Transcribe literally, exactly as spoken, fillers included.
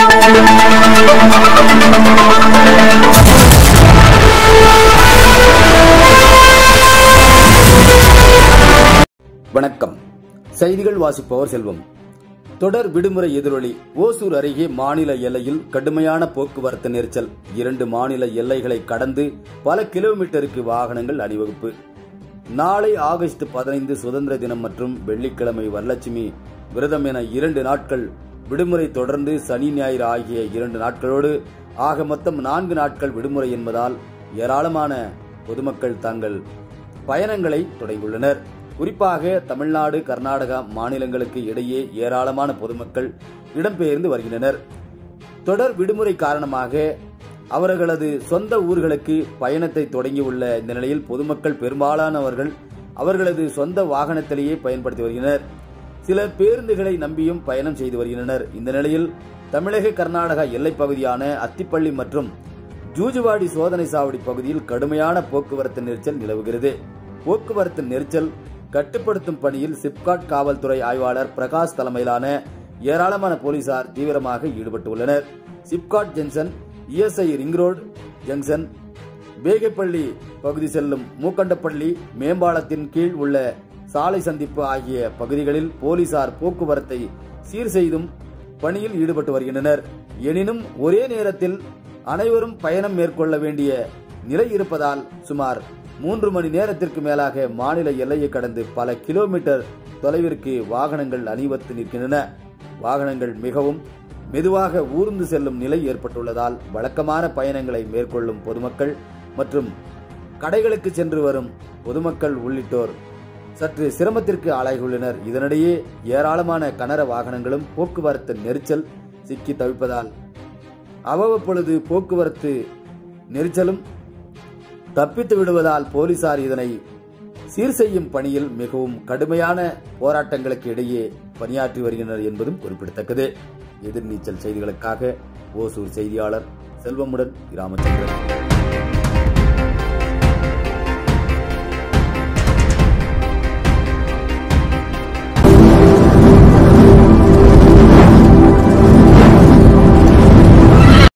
வணக்கம். செய்திகள் வாசிப்பவர் செல்வம். தொடர் விடுமுறை எதிரொலி. ஓசூர் அருகே மாநில எல்லையில் கடுமையான போக்குவரத்து நெரிசல். இரண்டு மாநில எல்லைகளை கடந்து பல கிலோமீட்டருக்கு வாகனங்கள் அணிவகுப்பு. நாளை ஆகஸ்ட் பதினைந்து சுதந்திர தினம் மற்றும் வெள்ளிக்கிழமை வரலட்சுமி விரதம் என இரண்டு நாட்கள் விடுமுறை தொடர்ந்து சனி ஞாயிறு ஆகிய இரண்டு நாட்களோடு ஆக மொத்தம் நான்கு நாட்கள் விடுமுறை என்பதால் ஏராளமான பொதுமக்கள் தங்கள் பயணங்களை தொடங்கியுள்ளனர். குறிப்பாக தமிழ்நாடு, கர்நாடகா மாநிலங்களுக்கு இடையே ஏராளமான பொதுமக்கள் இடம்பெயர்ந்து வருகின்றனர். தொடர் விடுமுறை காரணமாக அவர்களது சொந்த ஊர்களுக்கு பயணத்தை தொடங்கியுள்ள இந்த நிலையில் பொதுமக்கள் பெரும்பாலானவர்கள் அவர்களது சொந்த வாகனத்திலேயே பயன்படுத்தி வருகின்றனர். சில பேருந்துகளை நம்பியும் பயணம் செய்து வருகின்றனர். இந்த நிலையில் தமிழக கர்நாடகா எல்லைப் பகுதியான அத்திப்பள்ளி மற்றும் ஜூஜுவாடி சோதனை சாவடி பகுதியில் கடுமையான போக்குவரத்து நெரிசல் நிலவுகிறது. போக்குவரத்து நெரிசல் கட்டுப்படுத்தும் பணியில் சிப்காட் காவல்துறை ஆய்வாளர் பிரகாஷ் தலைமையிலான ஏராளமான போலீசார் தீவிரமாக ஈடுபட்டுள்ளனர். SIPCOT junction, ESI ring road junction, Begepalli பகுதி செல்லும் மூக்கண்டப்பள்ளி மேம்பாலத்தின் கீழ் உள்ள சாலை சந்திப்பு ஆகிய பகுதிகளில் போலீசார் போக்குவரத்தை சீர் செய்தும் பணியில் ஈடுபட்டு வருகின்றனர். எனினும் ஒரே நேரத்தில் அனைவரும் பயணம் மேற்கொள்ள வேண்டிய நிலை இருப்பதால் சுமார் மூன்று மணி நேரத்திற்கு மேலாக மாநில எல்லையை கடந்து பல கிலோமீட்டர் தொலைவிற்கு வாகனங்கள் அணிவகுத்து நிற்கின்றன. வாகனங்கள் மிகவும் மெதுவாக ஊர்ந்து செல்லும் நிலை ஏற்பட்டுள்ளதால் வழக்கமான பயணங்களை மேற்கொள்ளும் பொதுமக்கள் மற்றும் கடைகளுக்கு சென்று வரும் பொதுமக்கள் உள்ளிட்டோர் சற்று சிரமத்திற்கு ஆளாகியுள்ளனர். இதனிடையே ஏராளமான கனர வாகனங்களும் போக்குவரத்து நெரிசல் சிக்கி தவிப்பதால் அவ்வப்பொழுது போக்குவரத்து நெரிசலும் தப்பித்து விடுவதால் போலீசார் இதனை சீர் செய்யும் பணியில் மிகவும் கடுமையான போராட்டங்களுக்கு இடையே பணியாற்றி வருகின்றனர் என்பதும் குறிப்பிடத்தக்கது. எதிர்நீச்சல் செய்திகளுக்காக ஓசூர் செய்தியாளர் செல்வமுடன் ராமச்சந்திரன்.